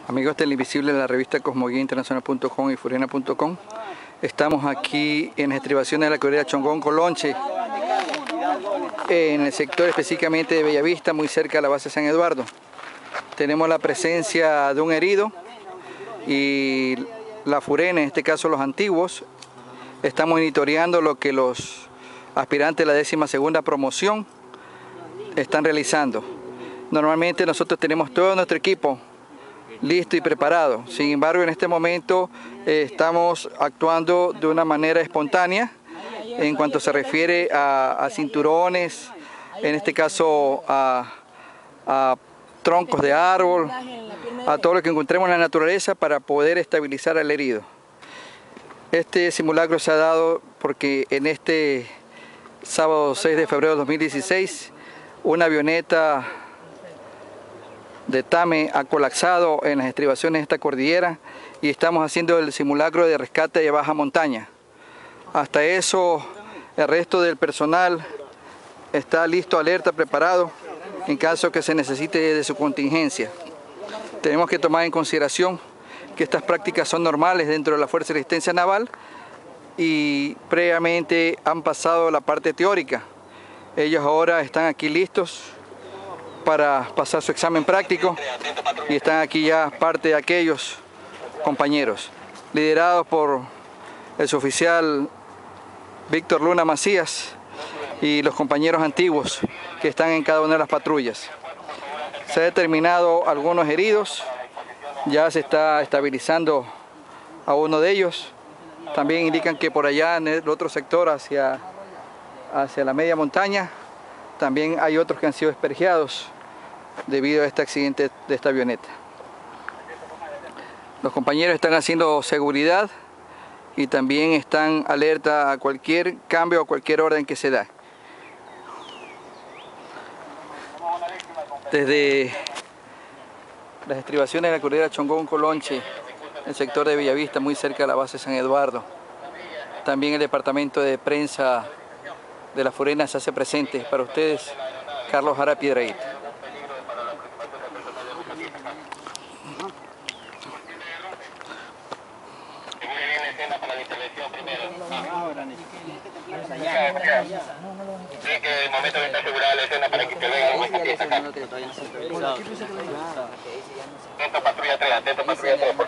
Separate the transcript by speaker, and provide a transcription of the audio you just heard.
Speaker 1: Amigos televisivos de la revista cosmoguiainternacional.com y furena.com, estamos aquí en las estribaciones de la corredera Chongón Colonche, en el sector específicamente de Bellavista, muy cerca de la base San Eduardo. Tenemos la presencia de un herido y la Furena, en este caso los antiguos, están monitoreando lo que los aspirantes de la 12ª promoción están realizando. Normalmente nosotros tenemos todo nuestro equipo listo y preparado. Sin embargo, en este momento estamos actuando de una manera espontánea en cuanto se refiere a cinturones, en este caso a troncos de árbol, a todo lo que encontremos en la naturaleza para poder estabilizar al herido. Este simulacro se ha dado porque en este sábado 6 de febrero de 2016, una avioneta de TAME ha colapsado en las estribaciones de esta cordillera y estamos haciendo el simulacro de rescate de baja montaña. Hasta eso, el resto del personal está listo, alerta, preparado en caso que se necesite de su contingencia. Tenemos que tomar en consideración que estas prácticas son normales dentro de la Fuerza de Resistencia Naval y previamente han pasado la parte teórica. Ellos ahora están aquí listos para pasar su examen práctico y están aquí ya parte de aquellos compañeros, liderados por el suboficial Víctor Luna Macías y los compañeros antiguos que están en cada una de las patrullas. Se ha determinado algunos heridos, ya se está estabilizando a uno de ellos. También indican que por allá en el otro sector, hacia la media montaña, también hay otros que han sido espergeados debido a este accidente de esta avioneta. Los compañeros están haciendo seguridad y también están alerta a cualquier cambio o cualquier orden que se da. Desde las estribaciones de la cordillera Chongón Colonche, el sector de Bellavista, muy cerca de la base San Eduardo, también el departamento de prensa de la Furena se hace presente. Para ustedes, Carlos Jara Piedrahíta.
Speaker 2: Sí, que el momento que está asegurada la escena para que te vean un poquito acá. Atento patrulla 3, atento patrulla 3.